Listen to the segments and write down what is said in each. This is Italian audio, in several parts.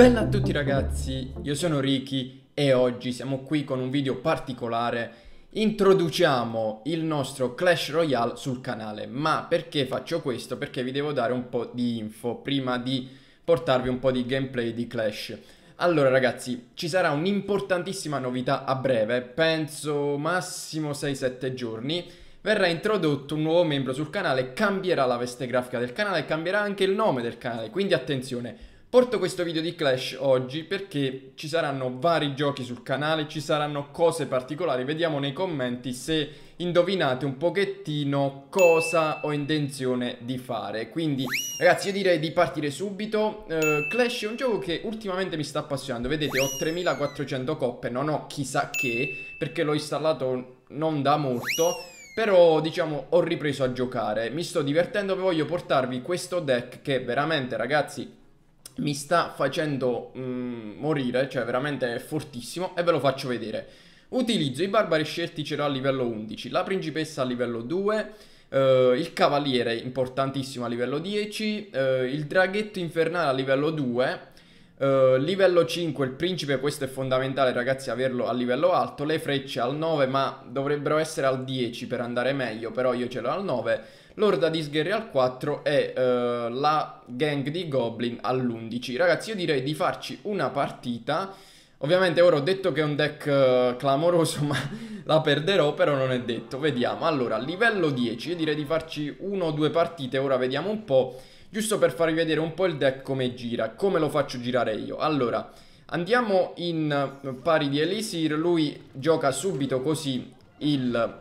Bella a tutti ragazzi, io sono Ricky e oggi siamo qui con un video particolare. Introduciamo il nostro Clash Royale sul canale. Ma perché faccio questo? Perché vi devo dare un po' di info prima di portarvi un po' di gameplay di Clash. Allora ragazzi, ci sarà un'importantissima novità a breve, penso massimo 6-7 giorni. Verrà introdotto un nuovo membro sul canale, cambierà la veste grafica del canale e cambierà anche il nome del canale, quindi attenzione. Porto questo video di Clash oggi perché ci saranno vari giochi sul canale, ci saranno cose particolari, vediamo nei commenti se indovinate un pochettino cosa ho intenzione di fare. Quindi ragazzi io direi di partire subito. Clash è un gioco che ultimamente mi sta appassionando, vedete ho 3400 coppe, non ho chissà che perché l'ho installato non da molto. Però diciamo ho ripreso a giocare, mi sto divertendo, voglio portarvi questo deck che veramente ragazzi mi sta facendo morire, cioè veramente è fortissimo e ve lo faccio vedere. Utilizzo i barbari scelticero a livello 11, la principessa a livello 2, il cavaliere importantissimo a livello 10, il draghetto infernale a livello 2, livello 5 il principe, questo è fondamentale ragazzi averlo a livello alto, le frecce al 9 ma dovrebbero essere al 10 per andare meglio, però io ce l'ho al 9. L'orda di sgherri al 4 e la gang di goblin all'11. Ragazzi io direi di farci una partita. Ovviamente ora ho detto che è un deck clamoroso ma la perderò, però non è detto. Vediamo. Allora livello 10 io direi di farci 1 o 2 partite. Ora vediamo un po', giusto per farvi vedere un po' il deck come gira, come lo faccio girare io. Allora andiamo in pari di Elisir. Lui gioca subito così il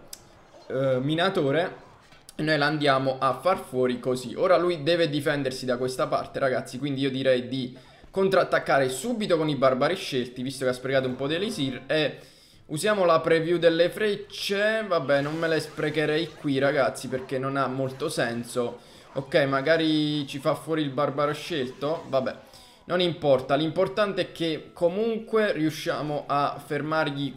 minatore e noi l'andiamo a far fuori così. Ora lui deve difendersi da questa parte ragazzi, quindi io direi di contrattaccare subito con i barbari scelti, visto che ha sprecato un po' di Elisir. E usiamo la preview delle frecce. Vabbè, non me le sprecherei qui ragazzi perché non ha molto senso. Ok, magari ci fa fuori il barbaro scelto. Vabbè, non importa, l'importante è che comunque riusciamo a fermargli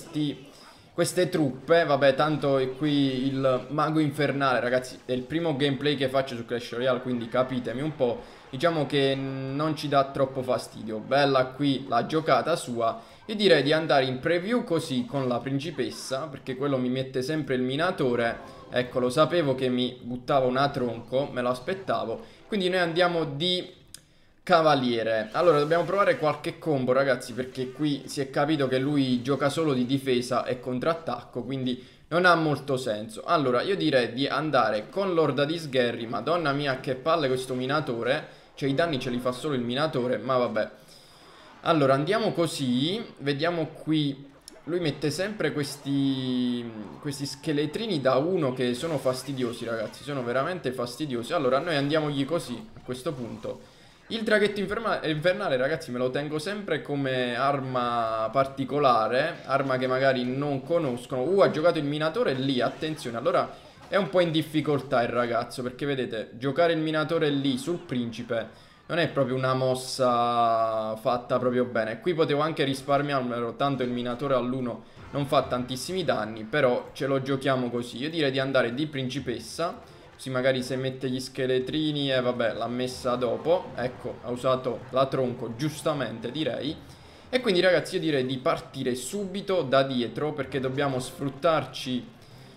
queste truppe. Vabbè, tanto è qui il mago infernale, ragazzi. È il primo gameplay che faccio su Clash Royale, quindi capitemi un po'. Diciamo che non ci dà troppo fastidio. Bella qui la giocata sua. Io direi di andare in preview così con la principessa, perché quello mi mette sempre il minatore. Ecco, lo sapevo che mi buttava una tronco, me lo aspettavo. Quindi noi andiamo di cavaliere. Allora dobbiamo provare qualche combo ragazzi, perché qui si è capito che lui gioca solo di difesa e contrattacco, quindi non ha molto senso. Allora io direi di andare con l'orda di sgherri. Madonna mia che palle questo minatore, cioè i danni ce li fa solo il minatore, ma vabbè. Allora andiamo così, vediamo qui. Lui mette sempre questi scheletrini da 1 che sono fastidiosi ragazzi, sono veramente fastidiosi. Allora noi andiamogli così a questo punto. Il draghetto infernale ragazzi me lo tengo sempre come arma particolare, arma che magari non conoscono. Ha giocato il minatore lì, attenzione. Allora è un po' in difficoltà il ragazzo, perché vedete, giocare il minatore lì sul principe non è proprio una mossa fatta proprio bene. Qui potevo anche risparmiarmelo, tanto il minatore all'1 non fa tantissimi danni, però ce lo giochiamo così. Io direi di andare di principessa, così magari se mette gli scheletrini e vabbè l'ha messa dopo. Ecco, ha usato la tronco giustamente direi. E quindi ragazzi io direi di partire subito da dietro, perché dobbiamo sfruttarci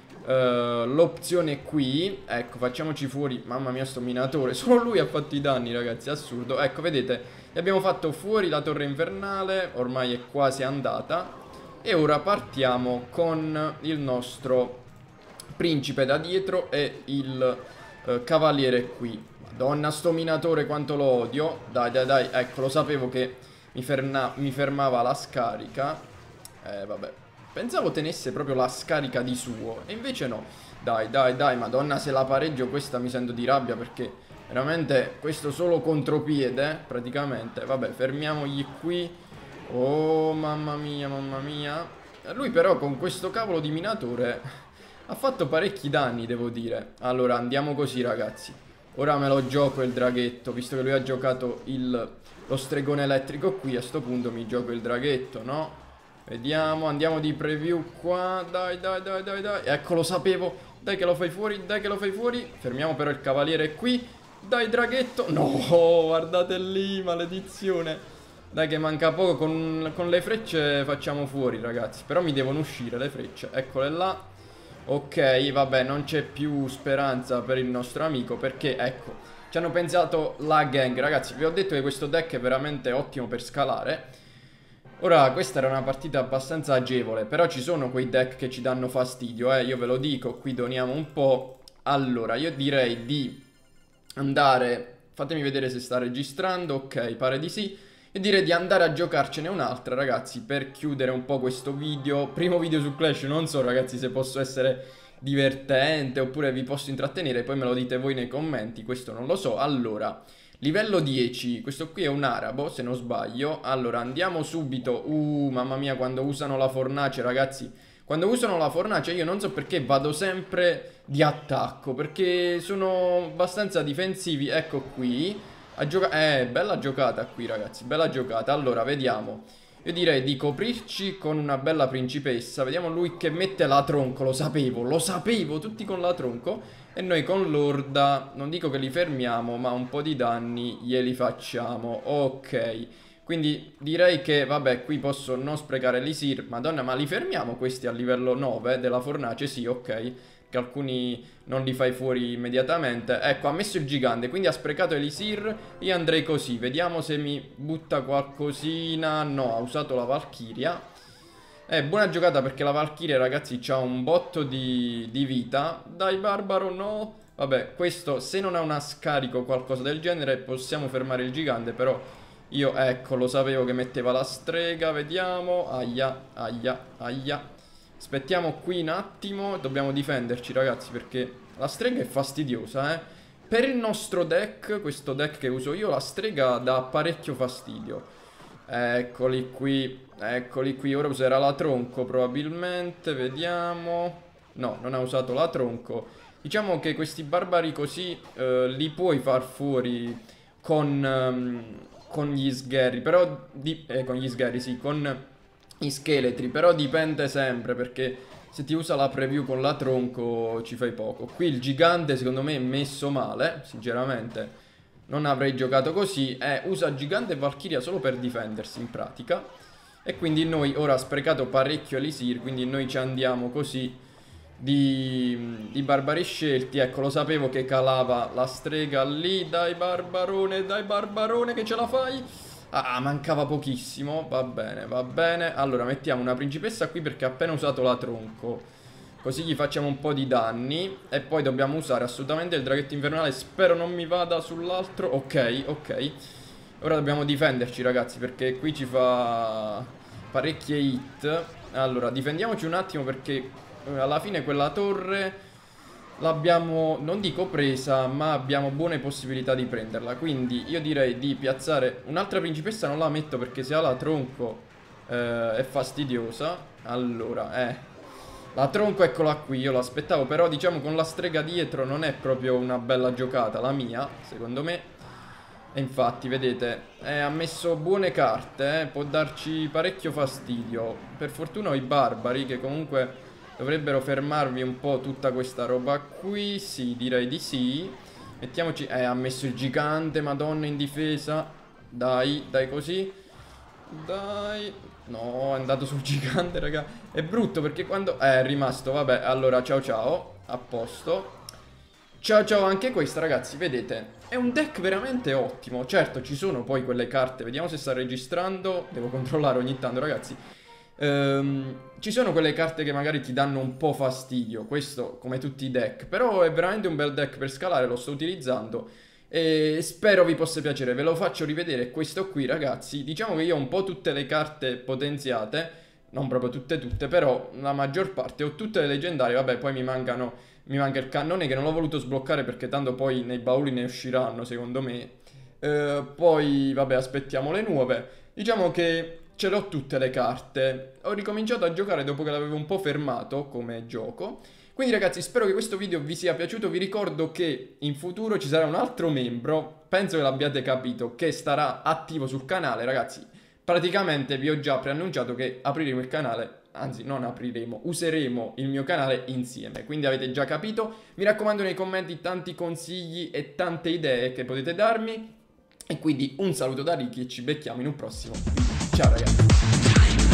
l'opzione qui. Ecco, facciamoci fuori. Mamma mia sto minatore, solo lui ha fatto i danni ragazzi, assurdo. Ecco vedete, gli abbiamo fatto fuori la torre infernale, ormai è quasi andata. E ora partiamo con il nostro principe da dietro e il cavaliere qui. Madonna sto minatore quanto lo odio. Dai dai dai, ecco lo sapevo che mi fermava la scarica. Vabbè, pensavo tenesse proprio la scarica di suo e invece no. Dai dai dai, madonna se la pareggio questa mi sento di rabbia, perché veramente questo solo contropiede praticamente. Vabbè, fermiamogli qui. Oh mamma mia mamma mia. Lui però con questo cavolo di minatore ha fatto parecchi danni, devo dire. Allora andiamo così ragazzi. Ora me lo gioco il draghetto, visto che lui ha giocato lo stregone elettrico qui. A sto punto mi gioco il draghetto, no? Vediamo, andiamo di preview qua. Dai dai dai dai dai. Ecco lo sapevo. Dai che lo fai fuori, dai che lo fai fuori. Fermiamo però il cavaliere qui. Dai draghetto. No, guardate lì, maledizione. Dai che manca poco, con le frecce facciamo fuori ragazzi. Però mi devono uscire le frecce, eccole là. Ok, vabbè, non c'è più speranza per il nostro amico perché, ecco, ci hanno pensato la gang. Ragazzi, vi ho detto che questo deck è veramente ottimo per scalare. Ora, questa era una partita abbastanza agevole, però ci sono quei deck che ci danno fastidio, io ve lo dico, qui doniamo un po'. Allora, io direi di andare... Fatemi vedere se sta registrando, ok, pare di sì. E direi di andare a giocarcene un'altra, ragazzi, per chiudere un po' questo video. Primo video su Clash, non so, ragazzi, se posso essere divertente oppure vi posso intrattenere, poi me lo dite voi nei commenti, questo non lo so. Allora, livello 10, questo qui è un arabo, se non sbaglio. Allora, andiamo subito. Mamma mia, quando usano la fornace, ragazzi. Quando usano la fornace io non so perché vado sempre di attacco, perché sono abbastanza difensivi. Ecco qui. Bella giocata qui, ragazzi, bella giocata. Allora, vediamo. Io direi di coprirci con una bella principessa. Vediamo lui che mette la tronco, lo sapevo, tutti con la tronco. E noi con l'orda, non dico che li fermiamo, ma un po' di danni glieli facciamo. Ok, quindi direi che, vabbè, qui posso non sprecare l'Isir. Madonna, ma li fermiamo questi a livello 9 della fornace? Sì, ok, che alcuni non li fai fuori immediatamente. Ecco, ha messo il gigante, quindi ha sprecato Elisir. Io andrei così, vediamo se mi butta qualcosina. No, ha usato la Valchiria. Buona giocata perché la Valchiria, ragazzi, c'ha un botto di vita. Dai, Barbaro, no. Vabbè, questo, se non ha una scarico o qualcosa del genere, possiamo fermare il gigante, però io, ecco, lo sapevo che metteva la strega. Vediamo. Aia, aia, aia. Aspettiamo qui un attimo. Dobbiamo difenderci, ragazzi, perché la strega è fastidiosa, eh. Per il nostro deck, questo deck che uso io, la strega dà parecchio fastidio. Eccoli qui. Eccoli qui. Ora userà la tronco probabilmente. Vediamo. No, non ha usato la tronco. Diciamo che questi barbari così li puoi far fuori con gli sgherri. Però con gli sgherri, sì, con gli scheletri. Però dipende sempre, perché se ti usa la preview con la tronco ci fai poco. Qui il gigante secondo me è messo male, sinceramente. Non avrei giocato così. Usa gigante e Valchiria solo per difendersi in pratica. E quindi noi ora ha sprecato parecchio Elisir, quindi noi ci andiamo così di barbari scelti. Ecco, lo sapevo che calava la strega lì. Dai barbarone che ce la fai. Ah, mancava pochissimo. Va bene, va bene. Allora mettiamo una principessa qui perché ha appena usato la tronco, così gli facciamo un po' di danni. E poi dobbiamo usare assolutamente il draghetto invernale. Spero non mi vada sull'altro. Ok, ok. Ora dobbiamo difenderci, ragazzi, perché qui ci fa parecchie hit. Allora, difendiamoci un attimo perché alla fine quella torre l'abbiamo, non dico presa, ma abbiamo buone possibilità di prenderla. Quindi io direi di piazzare un'altra principessa. Non la metto perché se ha la tronco è fastidiosa. Allora, la tronco eccola qui, io l'aspettavo. Però diciamo con la strega dietro non è proprio una bella giocata la mia, secondo me. E infatti, vedete, ha messo buone carte, può darci parecchio fastidio. Per fortuna ho i barbari che comunque dovrebbero fermarvi un po' tutta questa roba qui. Sì, direi di sì. Mettiamoci... ha messo il gigante, madonna, in difesa. Dai, dai così. Dai. No, è andato sul gigante, raga. È brutto perché quando... è rimasto, vabbè, allora ciao ciao. A posto. Ciao ciao anche questa, ragazzi, vedete, è un deck veramente ottimo. Certo, ci sono poi quelle carte, vediamo se sta registrando. Devo controllare ogni tanto, ragazzi. Ci sono quelle carte che magari ti danno un po' fastidio, questo come tutti i deck. Però è veramente un bel deck per scalare, lo sto utilizzando e spero vi possa piacere. Ve lo faccio rivedere questo qui, ragazzi. Diciamo che io ho un po' tutte le carte potenziate, non proprio tutte, però la maggior parte. Ho tutte le leggendarie, vabbè, poi mi manca il cannone che non l'ho voluto sbloccare perché tanto poi nei bauli ne usciranno, secondo me. Poi, vabbè, aspettiamo le nuove. Diciamo che ce le ho tutte le carte. Ho ricominciato a giocare dopo che l'avevo un po' fermato come gioco. Quindi, ragazzi, spero che questo video vi sia piaciuto. Vi ricordo che in futuro ci sarà un altro membro, penso che l'abbiate capito, che starà attivo sul canale, ragazzi. Praticamente vi ho già preannunciato che apriremo il canale. Anzi, non apriremo, useremo il mio canale insieme. Quindi avete già capito. Mi raccomando, nei commenti tanti consigli e tante idee che potete darmi. E quindi un saluto da Ricky e ci becchiamo in un prossimo video. Ciao ragazzi!